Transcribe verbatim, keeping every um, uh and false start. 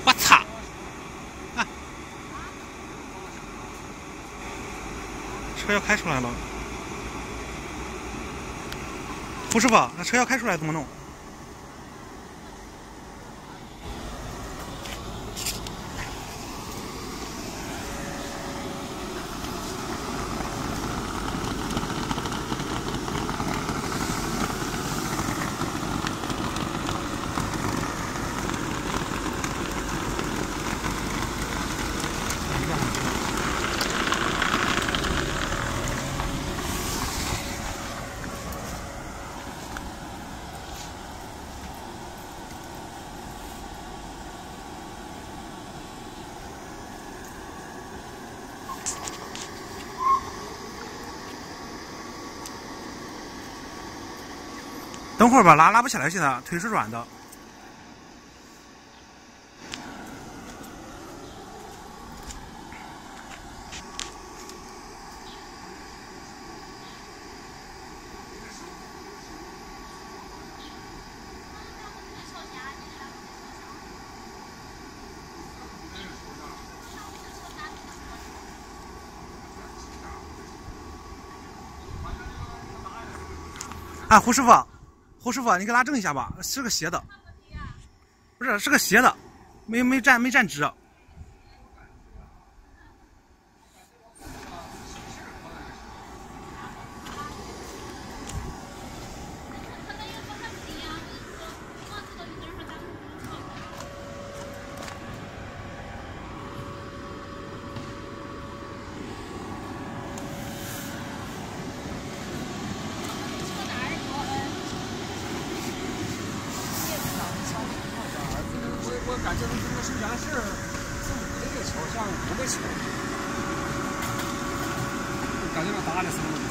我操！啊！车要开出来了。胡师傅，那车要开出来怎么弄？等会儿吧，拉拉不起来，现在腿是软的。啊，胡师傅。胡师傅，你给拉正一下吧，是个斜的，不是，是个斜的，没没站没站直。 我感觉这个是原来是是五个桥，像五个桥，感觉那打的是。